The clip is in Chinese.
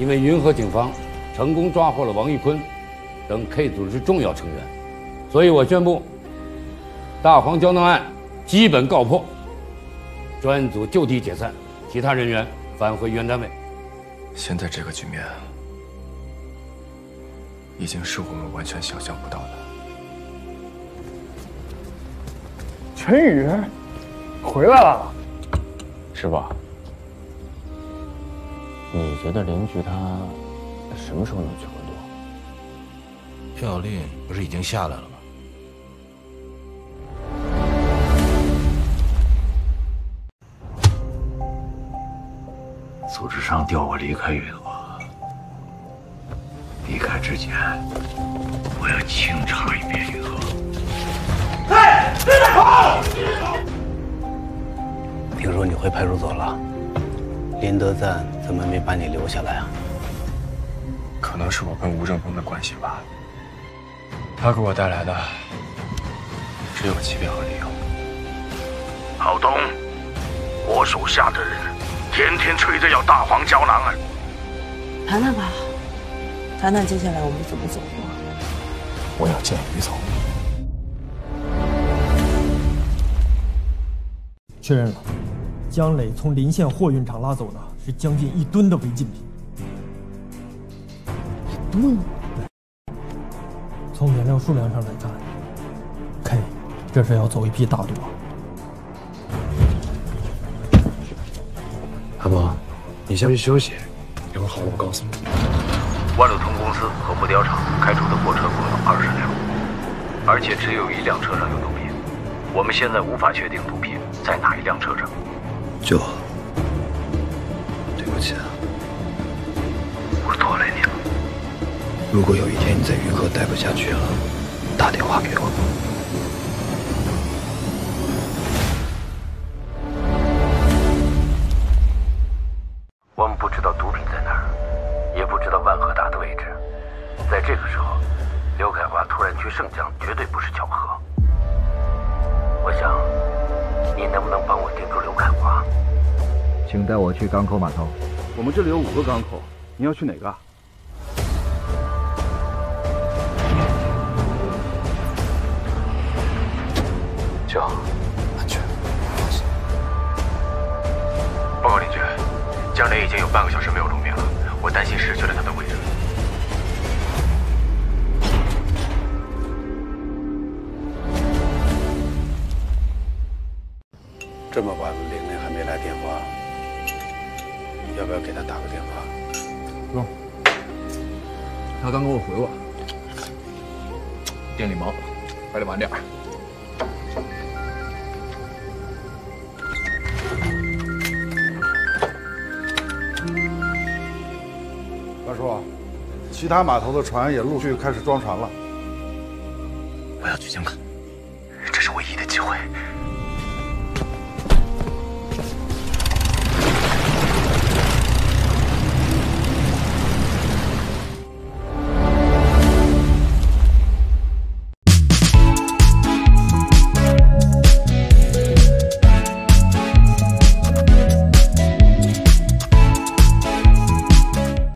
因为云河警方成功抓获了王玉坤等 K 组织重要成员，所以我宣布大黄胶囊案基本告破，专案组就地解散，其他人员返回原单位。 现在这个局面，已经是我们完全想象不到的。 陈宇回来了， 师傅，你觉得林局他什么时候能去魂都？ 票令不是已经下来了吗？ 组织上调我离开云河，离开之前，我要清查一遍云河。 听说你回派出所了，林德赞怎么没把你留下来啊？ 可能是我跟吴正峰的关系吧。他给我带来的只有欺骗和利用。 郝东，我手下的人天天催着要大黄胶囊啊！ 谈谈吧，谈谈接下来我们怎么走。 我要见于总。 确认了，江磊从临县货运厂拉走的是将近1吨的违禁品。1吨？从原料数量上来看，K，这是要走一批大多。 阿伯，你先去休息，一会儿好了我告诉你。 万路通公司和木雕厂开出的货车共有20辆，而且只有1辆车上有毒品。我们现在无法确定毒品在哪一辆车上。 舅，对不起啊， 我拖累你了。 如果有一天你在余河待不下去了，打电话给我。 我们不知道毒品在哪儿，也不知道万和达的位置。在这个时候，刘凯华突然去盛江，绝对不是巧合。我想，你能不能帮我盯住刘凯华？ 请带我去港口码头。我们这里有5个港口，你要去哪个？ 舅，安全，放心。报告林局，江磊已经有半个小时没有露面了，我担心失去了他的位置。 这么晚了，玲玲还没来电话，要不要给她打个电话？ 不用，他刚给我回我，店里忙，还得晚点。 大叔，其他码头的船也陆续开始装船了。 我要去江港，这是唯一的机会。